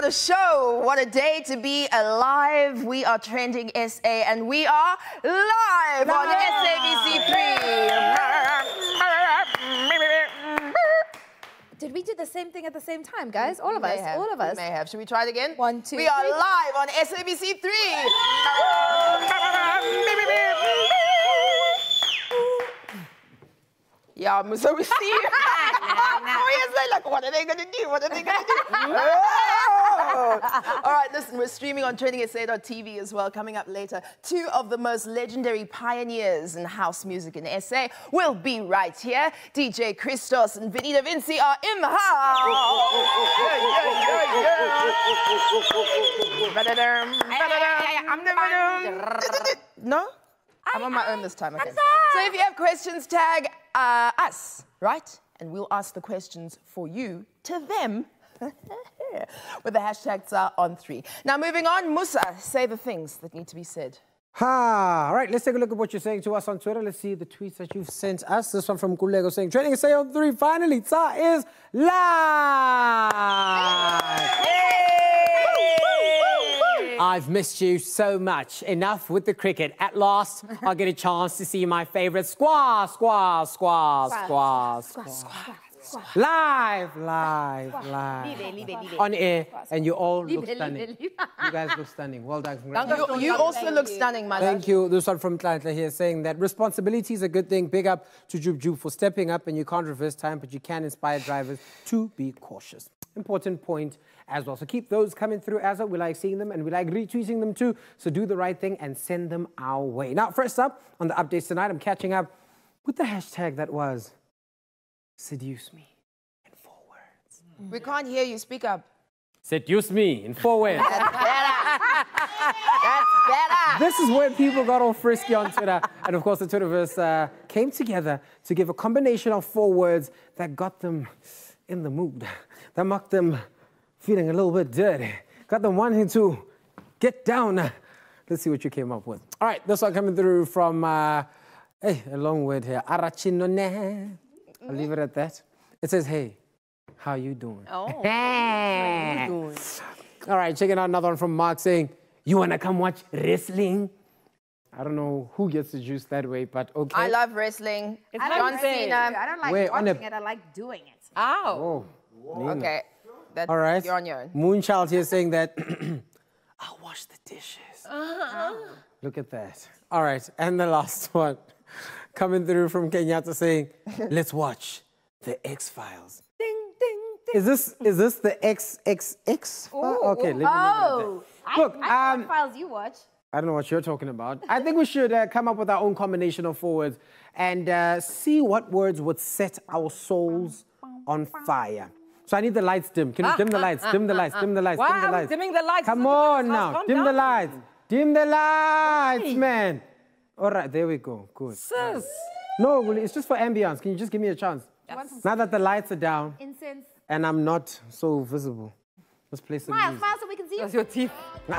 what a show. What a day to be alive. We are Trending SA and we are live on SABC3. Did we do the same thing at the same time, guys? All of us, all of us. We may have. Should we try it again? 1, 2, We are live on SABC3. Yeah, Musa, we see you. Like, what are they going to do? What are they going to do? Oh! All right, listen, we're streaming on TrendingSA.tv as well. Coming up later, two of the most legendary pioneers in house music in SA will be right here. DJ Christos and Vinny Da Vinci are in the house. No? I'm on my own this time, okay. So if you have questions, tag us, right? And we'll ask the questions for you to them. With the hashtags are on3. Now moving on, Musa, say the things that need to be said. All right, let's take a look at what you're saying to us on Twitter. Let's see the tweets that you've sent us. This one from Kulego saying, TrendingSA on 3, finally, TsA is live! I've missed you so much. Enough with the cricket. At last, I'll get a chance to see my favorite squash. Live. On air, and you all look stunning. You guys look stunning. Well done. You also look stunning, my love. Thank you. This one from Tlantla here saying that responsibility is a good thing. Big up to Jub for stepping up, and you can't reverse time, but you can inspire drivers to be cautious. Important point as well. So keep those coming through as well. We like seeing them and we like retweeting them too. So do the right thing and send them our way. Now, first up on the updates tonight, I'm catching up with the hashtag that was seduce me in 4 words. We can't hear you. Speak up. Seduce me in 4 words. That's better. That's better. This is where people got all frisky on Twitter. And of course, the Twitterverse came together to give a combination of 4 words that got them in the mood, that mocked them feeling a little bit dirty, got them wanting to get down. Let's see what you came up with. All right, this one coming through from, hey, a long word here, Arachinone. I'll leave it at that. It says, hey, how you doing? Oh, how you doing? All right, checking out another one from Mark saying, you want to come watch wrestling? I don't know who gets the juice that way, but okay. I love wrestling. It's John Cena. I don't like watching it, I like doing it. Oh. Whoa. Okay. That's, all right. You're on your own. Moonchild here saying that, I'll wash the dishes. Look at that. All right, and the last one coming through from Kenyatta saying, let's watch the X-Files. Ding, ding, ding. Is this the XXX? Okay, let me leave it at that. Look, I know what files you watch. I don't know what you're talking about. I think we should come up with our own combination of 4 words and see what words would set our souls on fire. So I need the lights dim. Can you dim the lights? Dim the lights, dim the lights, dim the lights. Dimming the lights. Come on now, dim the lights. Dim the lights, man. All right, there we go. Good. Sis. No, it's just for ambience. Can you just give me a chance? Yes. Now that the lights are down Incense. and I'm not so visible, let's play some Smile, music. smile so we can see you. That's your teeth.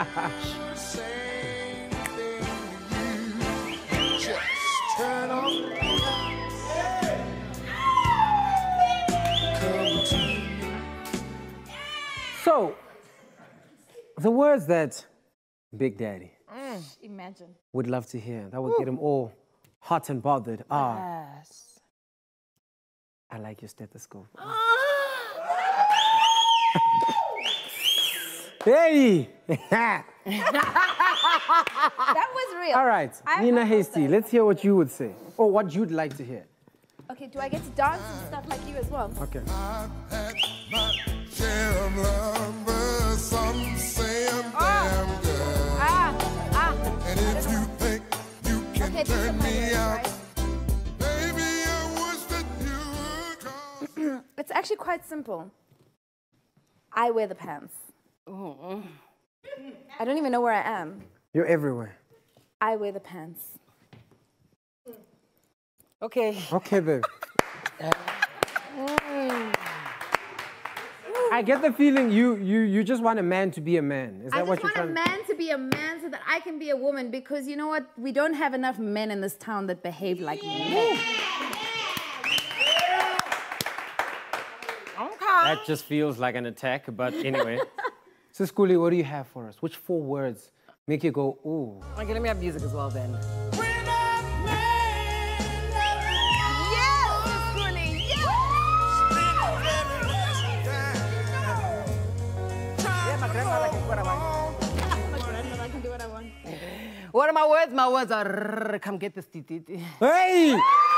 So, the words that Big Daddy Imagine. would love to hear, that would get him all hot and bothered, are, Yes. I like your stethoscope. Hey! That was real. All right, Nina Hasty, let's hear what you would say, or what you'd like to hear. Okay, do I get to dance and stuff like you as well? Okay. Some say I'm damn good. And if you think you can turn me out, baby, I wish that you would come. It's actually quite simple. I wear the pants. I don't even know where I am. You're everywhere. I wear the pants. Okay. Okay, babe. I get the feeling you just want a man to be a man. Is that I what just you're want trying a man to be a man so that I can be a woman, because you know what? We don't have enough men in this town that behave like men. That just feels like an attack, but anyway. So, Skuli, what do you have for us? Which 4 words make you go, ooh? Okay, let me have music as well then. What are my words? My words are come get this titi. Hey!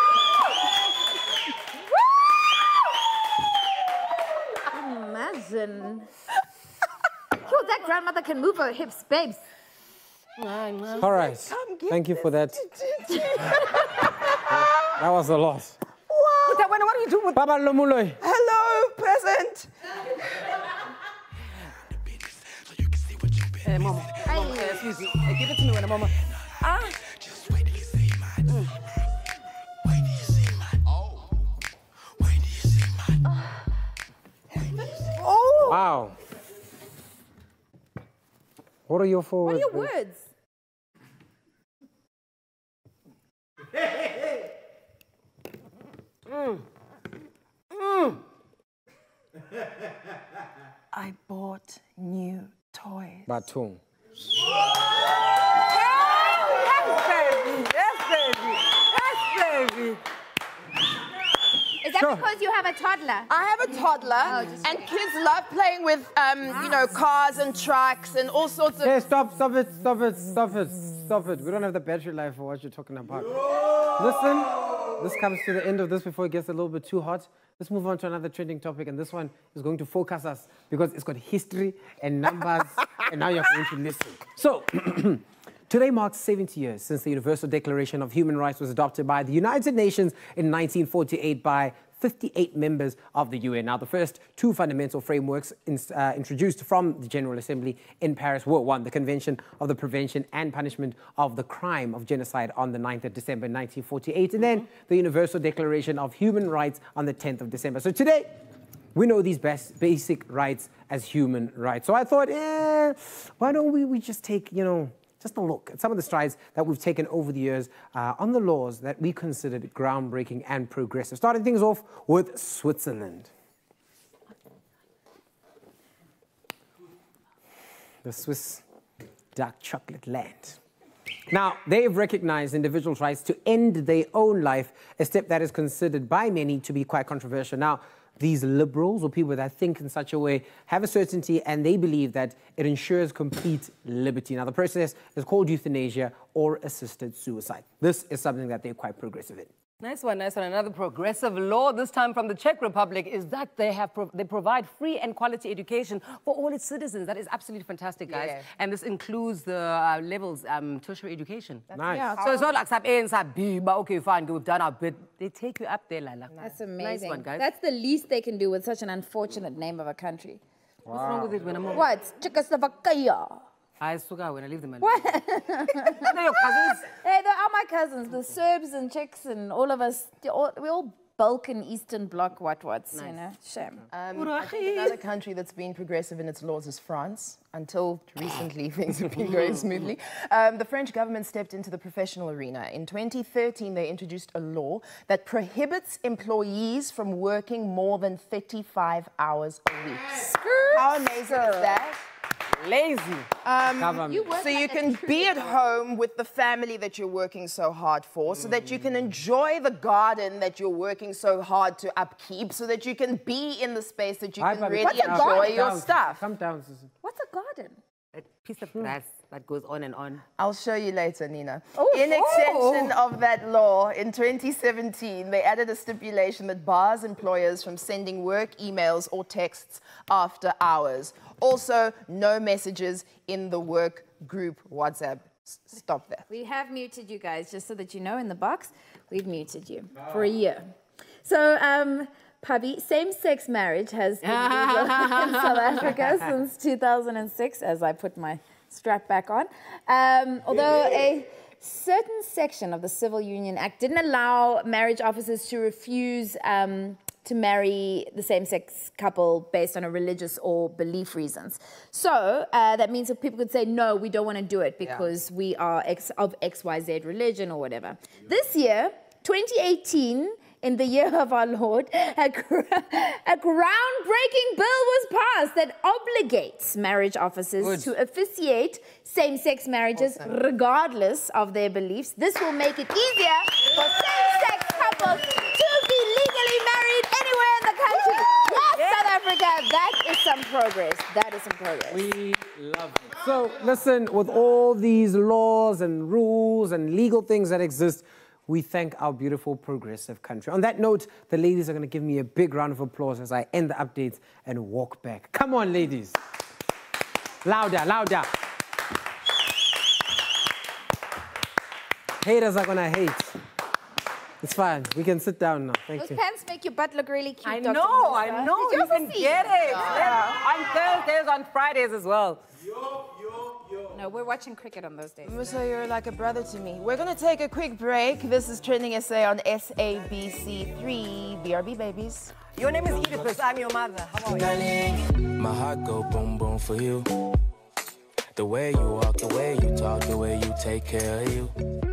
Imagine. Yo, that grandmother can move her hips, babes. All right. Thank you for that. That was a lot. What do you do with Baba Lomuloi. Hello, present. Mama? Excuse me. Give it to me when Mama. Just wait till you see mine. Wait till you see mine. Oh. Wait till you see mine. Oh. Wow. What are your 4 words? What are your words? I bought new toys. Batung. Yes, baby. Is that because you have a toddler? I have a toddler, and kids love playing with, you know, cars and trucks and all sorts of... Hey, stop it. We don't have the battery life for what you're talking about. Listen, this comes to the end of this before it gets a little bit too hot. Let's move on to another trending topic, and this one is going to focus us because it's got history and numbers, and now you're going to listen. So, today marks 70 years since the Universal Declaration of Human Rights was adopted by the United Nations in 1948 by 58 members of the UN. Now, the first 2 fundamental frameworks introduced from the General Assembly in Paris were 1, the Convention of the Prevention and Punishment of the Crime of Genocide on the 9th of December 1948, and then the Universal Declaration of Human Rights on the 10th of December. So today, we know these basic rights as human rights. So I thought, why don't we just take, just a look at some of the strides that we've taken over the years on the laws that we considered groundbreaking and progressive. Starting things off with Switzerland. The Swiss dark chocolate land. Now, they've recognized individuals' rights to end their own life, a step that is considered by many to be quite controversial. Now, these liberals or people that think in such a way have a certainty, and they believe that it ensures complete liberty. Now, the process is called euthanasia or assisted suicide. This is something that they're quite progressive in. Nice one. Another progressive law, this time from the Czech Republic, is that they provide free and quality education for all its citizens. That is absolutely fantastic, guys. Yeah. And this includes the levels, tertiary education. Nice. Yeah. So it's not like sub A and sub B, but okay, fine, we've done our bit. They take you up there, Lala. That's amazing. Nice one, guys. That's the least they can do with such an unfortunate name of a country. Wow. What's wrong with it when I'm on? What? Czechoslovakia. I sugar when I leave them. What? They're your cousins. Hey, they are my cousins. The Serbs and Czechs and all of us. We're all Balkan Eastern Bloc what's, nice. You know. Shame. I think another country that's been progressive in its laws is France. Until recently, things have been going smoothly. The French government stepped into the professional arena. In 2013, they introduced a law that prohibits employees from working more than 35 hours a week. How amazing is that? Lazy. So you can be at home with the family that you're working so hard for, so that you can enjoy the garden that you're working so hard to upkeep, so that you can be in the space that you can really enjoy your stuff. Come down, Susan. What's a garden? A piece of grass that goes on and on. I'll show you later, Nina. Oh, in extension of that law, in 2017, they added a stipulation that bars employers from sending work emails or texts after hours. Also, no messages in the work group WhatsApp. Stop that. We have muted you guys, just so that you know, in the box, we've muted you for a year. So, Pubby, same-sex marriage has been legal in South Africa since 2006, as I put my strap back on. Although a certain section of the Civil Union Act didn't allow marriage officers to refuse to marry the same-sex couple based on a religious or belief reasons. So that means that people could say, no, we don't want to do it because we are of XYZ religion or whatever. This year, 2018, in the year of our Lord, a groundbreaking bill was passed that obligates marriage officers to officiate same-sex marriages regardless of their beliefs. This will make it easier for same-sex couples to be legally married anywhere in the country. Yes, South Africa, that is some progress. That is some progress. We love it. So listen, with all these laws and rules and legal things that exist, we thank our beautiful progressive country. On that note, the ladies are going to give me a big round of applause as I end the updates and walk back. Come on, ladies. Louder, louder. Haters are going to hate. It's fine. We can sit down now. Thank you. Those pants make your butt look really cute. I know. You can get it. Yeah. On Thursdays, on Fridays as well. No, we're watching cricket on those days. Musa, you're like a brother to me. We're going to take a quick break. This is Trending SA on SABC3. BRB, babies. Your name is Oedipus. I'm your mother. How are you? My heart go boom, boom for you. The way you walk, the way you talk, the way you take care of you.